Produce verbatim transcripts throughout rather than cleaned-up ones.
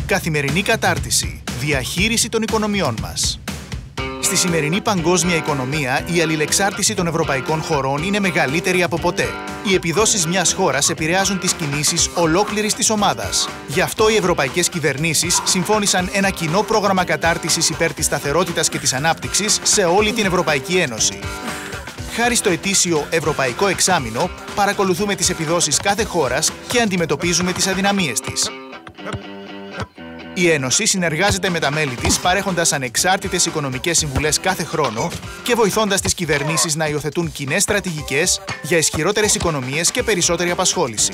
Καθημερινή κατάρτιση. Διαχείριση των οικονομιών μας. Στη σημερινή παγκόσμια οικονομία, η αλληλεξάρτηση των ευρωπαϊκών χωρών είναι μεγαλύτερη από ποτέ. Οι επιδόσεις μιας χώρας επηρεάζουν τις κινήσεις ολόκληρης της ομάδας. Γι' αυτό οι ευρωπαϊκές κυβερνήσεις συμφώνησαν ένα κοινό πρόγραμμα κατάρτισης υπέρ της σταθερότητας και της ανάπτυξης σε όλη την Ευρωπαϊκή Ένωση. Χάρη στο ετήσιο Ευρωπαϊκό Εξάμηνο, παρακολουθούμε τις επιδόσεις κάθε χώρας και αντιμετωπίζουμε τις αδυναμίες της. Η Ένωση συνεργάζεται με τα μέλη της, παρέχοντας ανεξάρτητες οικονομικές συμβουλές κάθε χρόνο και βοηθώντας τις κυβερνήσεις να υιοθετούν κοινές στρατηγικές για ισχυρότερες οικονομίες και περισσότερη απασχόληση.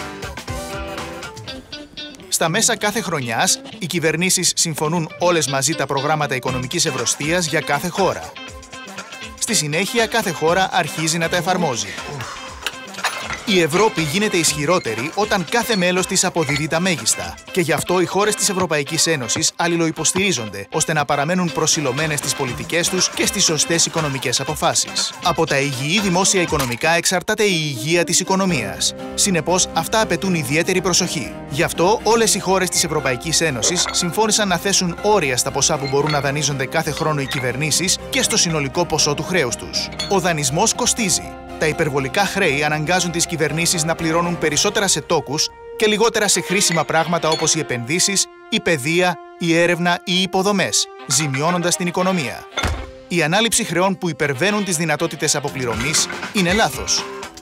Στα μέσα κάθε χρονιάς, οι κυβερνήσεις συμφωνούν όλες μαζί τα προγράμματα οικονομικής ευρωστίας για κάθε χώρα. Στη συνέχεια, κάθε χώρα αρχίζει να τα εφαρμόζει. Η Ευρώπη γίνεται ισχυρότερη όταν κάθε μέλος της αποδίδει τα μέγιστα. Και γι' αυτό οι χώρες της Ευρωπαϊκής Ένωσης αλληλοϊποστηρίζονται, ώστε να παραμένουν προσιλωμένες στις πολιτικές τους και στις σωστές οικονομικές αποφάσεις. Από τα υγιή δημόσια οικονομικά εξαρτάται η υγεία της οικονομίας. Συνεπώς, αυτά απαιτούν ιδιαίτερη προσοχή. Γι' αυτό, όλες οι χώρες της Ευρωπαϊκής Ένωσης συμφώνησαν να θέσουν όρια στα ποσά που μπορούν να δανείζονται κάθε χρόνο οι κυβερνήσεις και στο συνολικό ποσό του χρέους τους. Ο δανεισμός κοστίζει. Τα υπερβολικά χρέη αναγκάζουν τις κυβερνήσεις να πληρώνουν περισσότερα σε τόκους και λιγότερα σε χρήσιμα πράγματα όπως οι επενδύσεις, η παιδεία, η έρευνα ή οι υποδομές, ζημιώνοντας την οικονομία. Η ανάληψη χρεών που υπερβαίνουν τις δυνατότητες αποπληρωμής είναι λάθος.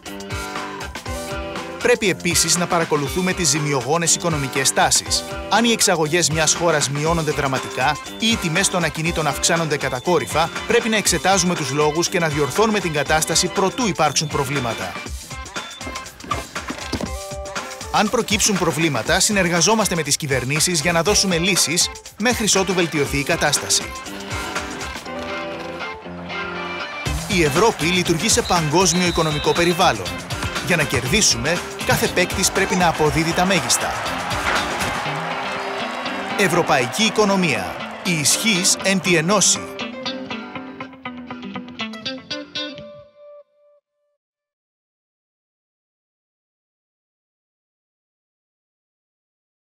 Πρέπει επίσης να παρακολουθούμε τις ζημιογόνες οικονομικές τάσεις. Αν οι εξαγωγές μιας χώρας μειώνονται δραματικά ή οι τιμές των ακινήτων αυξάνονται κατακόρυφα, πρέπει να εξετάζουμε τους λόγους και να διορθώνουμε την κατάσταση προτού υπάρξουν προβλήματα. Αν προκύψουν προβλήματα, συνεργαζόμαστε με τις κυβερνήσεις για να δώσουμε λύσεις μέχρι ότου βελτιωθεί η κατάσταση. Η Ευρώπη λειτουργεί σε παγκόσμιο οικονομικό περιβάλλον. Για να κερδίσουμε, κάθε παίκτης πρέπει να αποδίδει τα μέγιστα. Ευρωπαϊκή οικονομία. Η ισχύς εν τη ενώση.